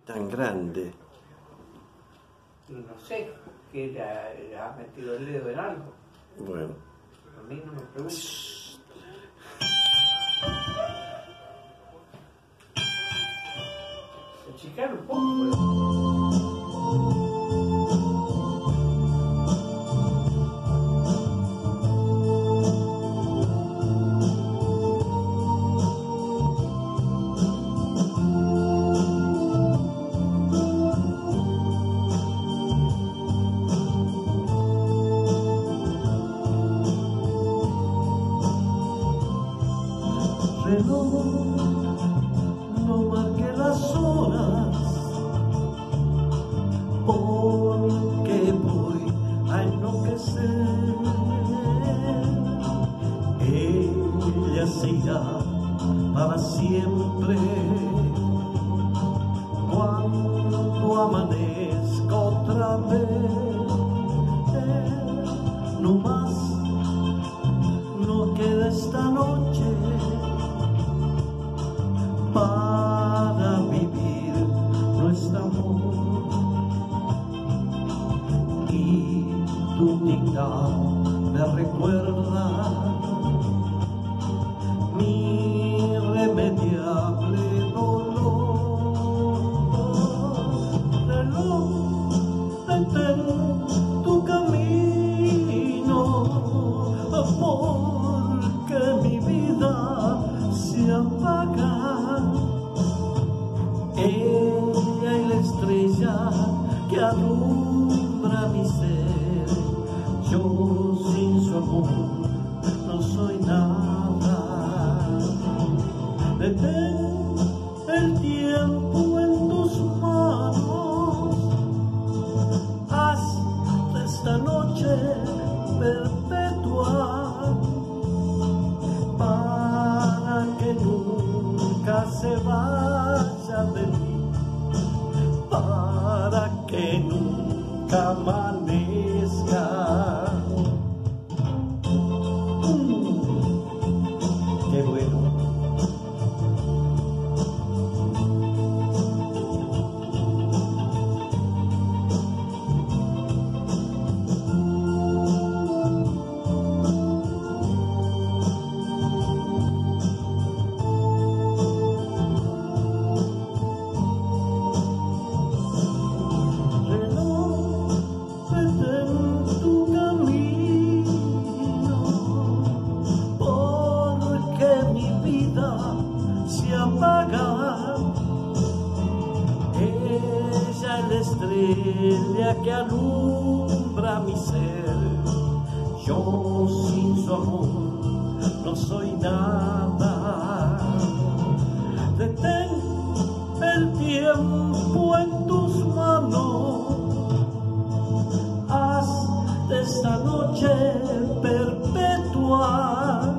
tan grande? No sé, que le has metido el dedo en algo. Bueno. A mí no me preguntes. Achicar un poco. Reloj, no marque las horas, porque voy a enloquecer. Ella se irá para siempre cuando amanezca otra vez. No más, no queda esta noche para vivir nuestro amor, y tu dignidad me recuerda mi irremediable dolor. Reloj, detén tu camino, porque mi vida se apaga. Ella y la estrella que alumbra mi ser, yo sin su amor no soy nada. Detén el tiempo en tus manos, haz de esta noche perpetua, para que nunca se vaya de mí, para que nunca amanezca. Qué bueno. Ella es la estrella que alumbra mi ser, yo sin su amor no soy nada. Detén el tiempo en tus manos, haz de esta noche perpetua,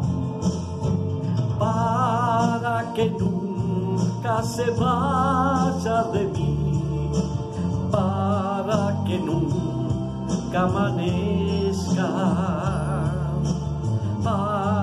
para que nunca se vaya de mí, para que nunca amanezca.